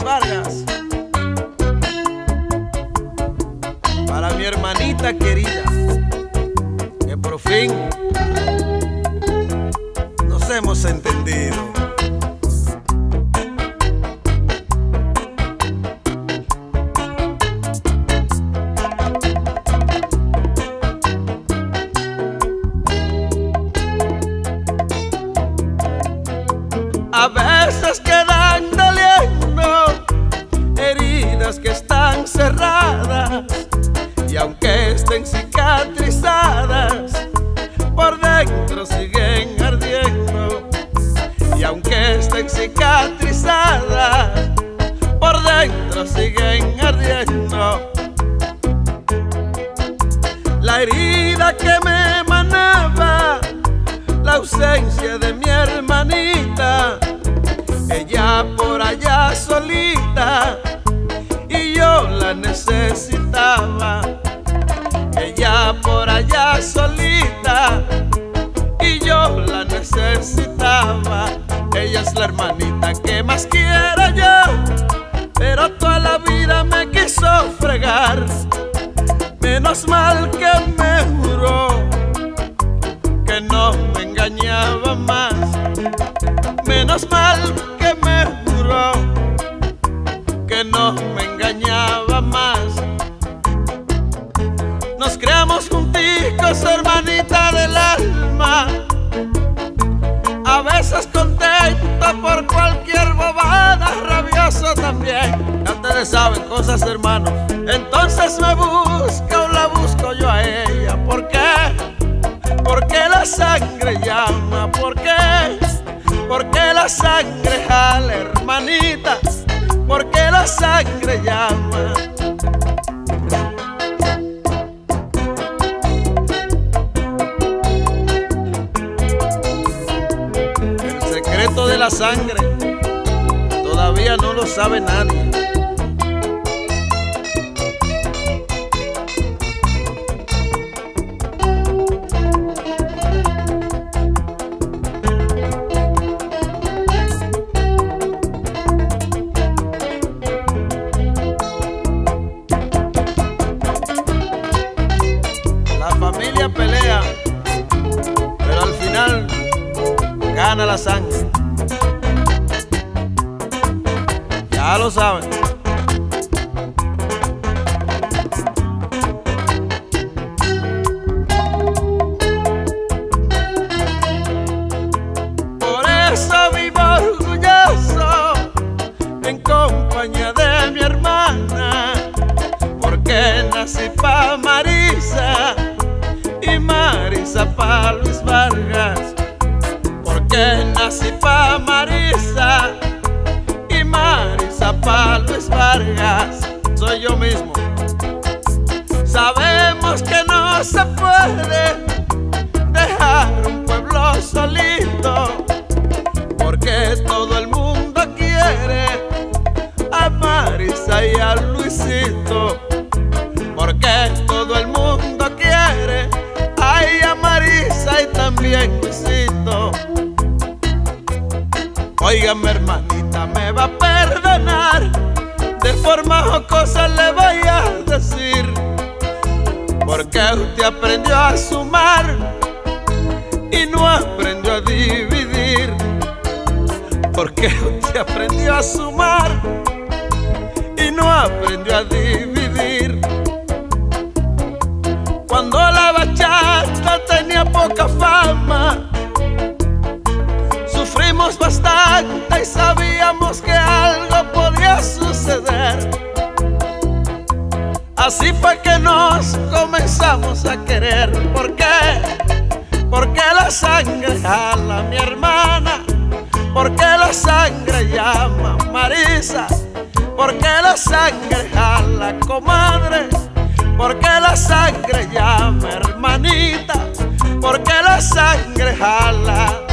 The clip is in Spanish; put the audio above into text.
Vargas, para mi hermanita querida, que por fin nos hemos entendido. A veces quedan doliendo heridas que están cerradas, y aunque estén cicatrizadas, por dentro siguen ardiendo. Y aunque estén cicatrizadas, por dentro siguen ardiendo. La herida que me emanaba, la ausencia de mi hermanita, ella por allá solita y yo la necesitaba. Ella por allá solita y yo la necesitaba. Ella es la hermanita que más quiero yo, pero toda la vida me quiso fregar. Menos mal que me juró que no me engañaba más. Menos mal que me juró que no me engañaba más. Nos creamos junticos, hermanita del alma, a veces contento por cualquier bobada, rabioso también. Ya ustedes saben cosas, hermanos. Entonces me busca o la busco yo a ella. ¿Por qué? Porque la sangre llama. ¿Por qué? Porque la sangre jala, hermanita. Porque la sangre llama. El secreto de la sangre todavía no lo sabe nadie. Pelea, pero al final gana la sangre. Ya lo saben. Por eso vivo orgulloso en compañía de mi hermana, porque nací pa' Marisa y Marisa pa' Luis Vargas. Porque nací pa' Marisa y Marisa pa' Luis Vargas. Soy yo mismo. Sabemos que no se puede dejar un pueblo solito, porque todo el mundo quiere a Marisa y a Luisito. Porque todo el mundo quiere ay, a Marisa y también Luisito. Óigame, hermanita, me va a perdonar, de forma jocosa le voy a decir, porque usted aprendió a sumar y no aprendió a dividir. Porque usted aprendió a sumar y no aprendió a dividir. Cuando la bachata tenía poca fama, sufrimos bastante y sabíamos que algo podía suceder. Así fue que nos comenzamos a querer. ¿Por qué? Porque la sangre jala, mi hermana. Porque la sangre llama, Marisa. Porque la sangre jala, comadre. Porque la sangre llama, hermanita. Porque la sangre jala.